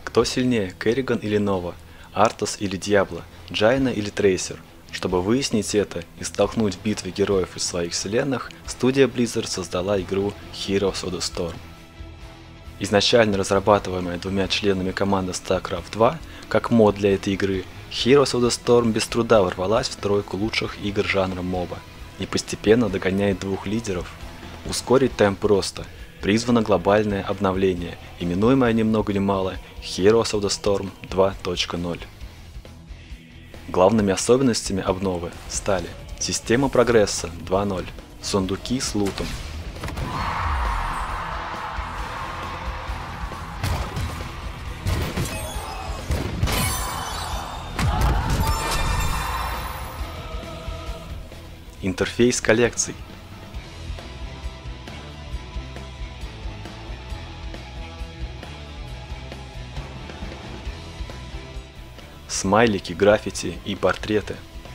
Кто сильнее, Керриган или Нова, Артас или Диабло, Джайна или Трейсер? Чтобы выяснить это и столкнуть в битве героев из своих вселенных, студия Blizzard создала игру Heroes of the Storm. Изначально разрабатываемая двумя членами команды StarCraft 2, как мод для этой игры, Heroes of the Storm без труда ворвалась в тройку лучших игр жанра моба и постепенно догоняет двух лидеров. Ускорить темп роста призвано глобальное обновление, именуемое ни много ни мало Heroes of the Storm 2.0. Главными особенностями обновы стали система прогресса 2.0, сундуки с лутом, интерфейс коллекций, смайлики, граффити и портреты,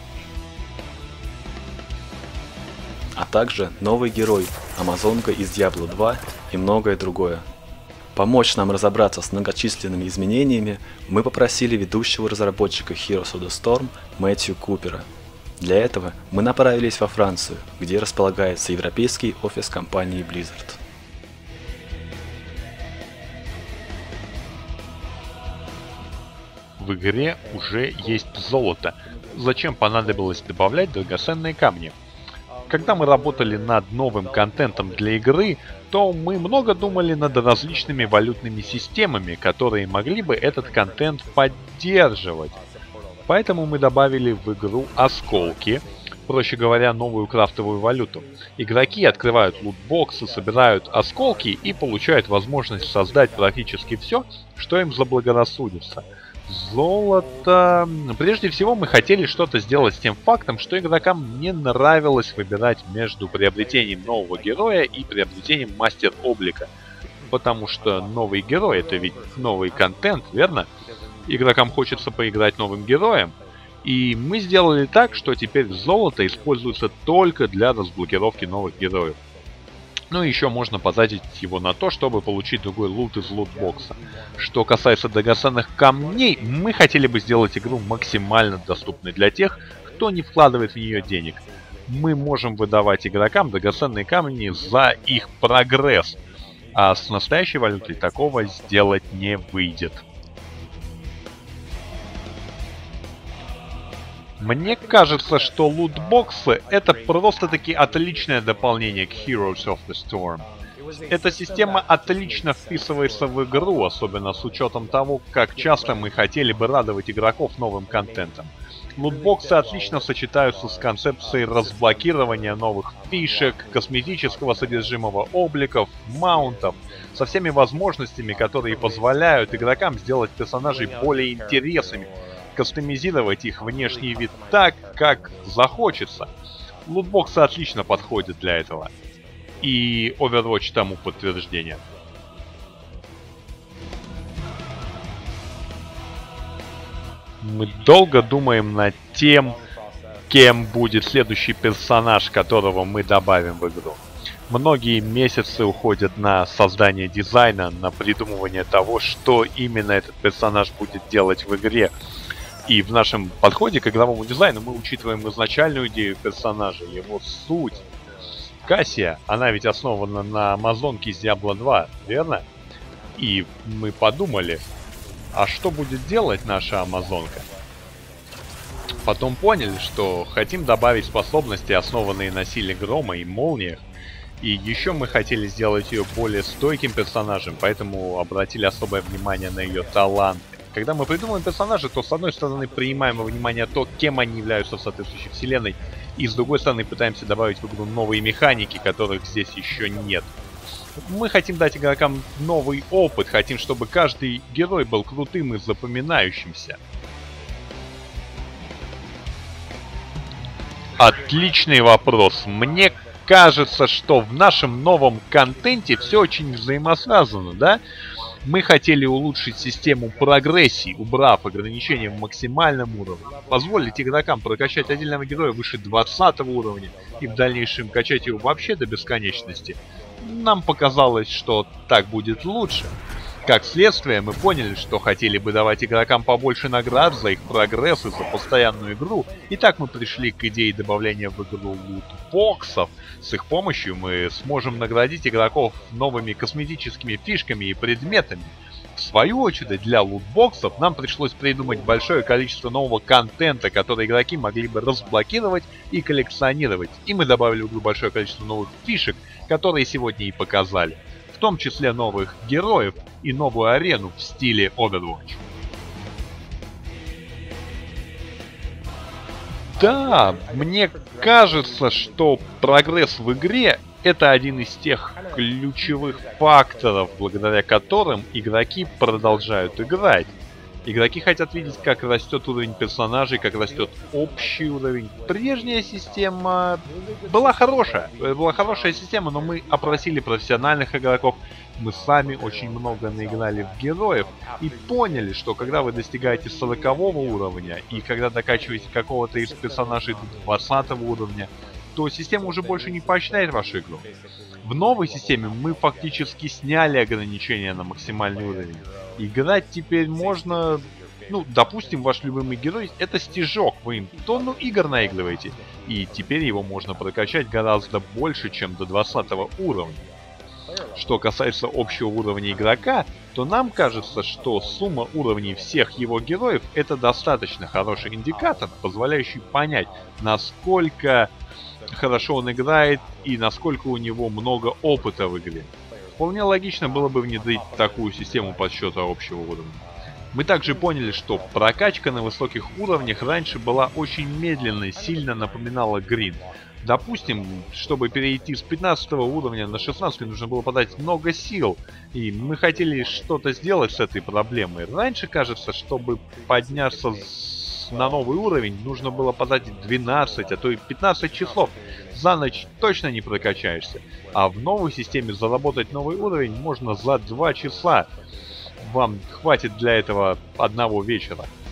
а также новый герой, Амазонка из Diablo 2 и многое другое. Помочь нам разобраться с многочисленными изменениями мы попросили ведущего разработчика Heroes of the Storm Мэтью Купера. Для этого мы направились во Францию, где располагается европейский офис компании Blizzard. В игре уже есть золото. Зачем понадобилось добавлять драгоценные камни? Когда мы работали над новым контентом для игры, то мы много думали над различными валютными системами, которые могли бы этот контент поддерживать. Поэтому мы добавили в игру осколки, проще говоря, новую крафтовую валюту. Игроки открывают лутбоксы, собирают осколки и получают возможность создать практически все, что им заблагорассудится. Золото... Прежде всего мы хотели что-то сделать с тем фактом, что игрокам не нравилось выбирать между приобретением нового героя и приобретением мастер облика. Потому что новый герой — это ведь новый контент, верно? Игрокам хочется поиграть новым героем. И мы сделали так, что теперь золото используется только для разблокировки новых героев. Ну и еще можно потратить его на то, чтобы получить другой лут из лутбокса. Что касается драгоценных камней, мы хотели бы сделать игру максимально доступной для тех, кто не вкладывает в нее денег. Мы можем выдавать игрокам драгоценные камни за их прогресс, а с настоящей валютой такого сделать не выйдет. Мне кажется, что лутбоксы — это просто-таки отличное дополнение к Heroes of the Storm. Эта система отлично вписывается в игру, особенно с учетом того, как часто мы хотели бы радовать игроков новым контентом. Лутбоксы отлично сочетаются с концепцией разблокирования новых фишек, косметического содержимого обликов, маунтов, со всеми возможностями, которые позволяют игрокам сделать персонажей более интересными, кастомизировать их внешний вид так, как захочется. Лутбоксы отлично подходят для этого. И Overwatch тому подтверждение. Мы долго думаем над тем, кем будет следующий персонаж, которого мы добавим в игру. Многие месяцы уходят на создание дизайна, на придумывание того, что именно этот персонаж будет делать в игре. И в нашем подходе к игровому дизайну мы учитываем изначальную идею персонажа, его суть. Кассия, она ведь основана на Амазонке из Diablo 2, верно? И мы подумали, а что будет делать наша Амазонка? Потом поняли, что хотим добавить способности, основанные на силе грома и молниях. И еще мы хотели сделать ее более стойким персонажем, поэтому обратили особое внимание на ее таланты. Когда мы придумываем персонажа, то с одной стороны принимаем во внимание то, кем они являются в соответствующей вселенной, и с другой стороны пытаемся добавить в игру новые механики, которых здесь еще нет. Мы хотим дать игрокам новый опыт, хотим, чтобы каждый герой был крутым и запоминающимся. Отличный вопрос. Мне кажется, что в нашем новом контенте все очень взаимосвязано, да? Мы хотели улучшить систему прогрессии, убрав ограничения в максимальном уровне, позволить игрокам прокачать отдельного героя выше 20 уровня и в дальнейшем качать его вообще до бесконечности. Нам показалось, что так будет лучше. Как следствие, мы поняли, что хотели бы давать игрокам побольше наград за их прогресс и за постоянную игру, и так мы пришли к идее добавления в игру лутбоксов. С их помощью мы сможем наградить игроков новыми косметическими фишками и предметами. В свою очередь, для лутбоксов нам пришлось придумать большое количество нового контента, который игроки могли бы разблокировать и коллекционировать. И мы добавили в игру большое количество новых фишек, которые сегодня и показали. В том числе новых героев и новую арену в стиле Overwatch. Да, мне кажется, что прогресс в игре — это один из тех ключевых факторов, благодаря которым игроки продолжают играть. Игроки хотят видеть, как растет уровень персонажей, как растет общий уровень. Прежняя система была хорошая система, но мы опросили профессиональных игроков. Мы сами очень много наиграли в героев и поняли, что когда вы достигаете 40 уровня и когда докачиваете какого-то из персонажей до 20 уровня, то система уже больше не поощряет вашу игру. В новой системе мы фактически сняли ограничения на максимальный уровень. Играть теперь можно... допустим, ваш любимый герой — это Стежок, вы им тонну игр наигрываете, и теперь его можно прокачать гораздо больше, чем до 20 уровня. Что касается общего уровня игрока, то нам кажется, что сумма уровней всех его героев — это достаточно хороший индикатор, позволяющий понять, насколько хорошо он играет и насколько у него много опыта в игре. Вполне логично было бы внедрить такую систему подсчета общего уровня. Мы также поняли, что прокачка на высоких уровнях раньше была очень медленной, сильно напоминала гринд. Допустим, чтобы перейти с 15 уровня на 16, нужно было потратить много сил, и мы хотели что-то сделать с этой проблемой. Раньше, кажется, чтобы подняться на новый уровень, нужно было потратить 12, а то и 15 часов. За ночь точно не прокачаешься. А в новой системе заработать новый уровень можно за 2 часа. Вам хватит для этого одного вечера.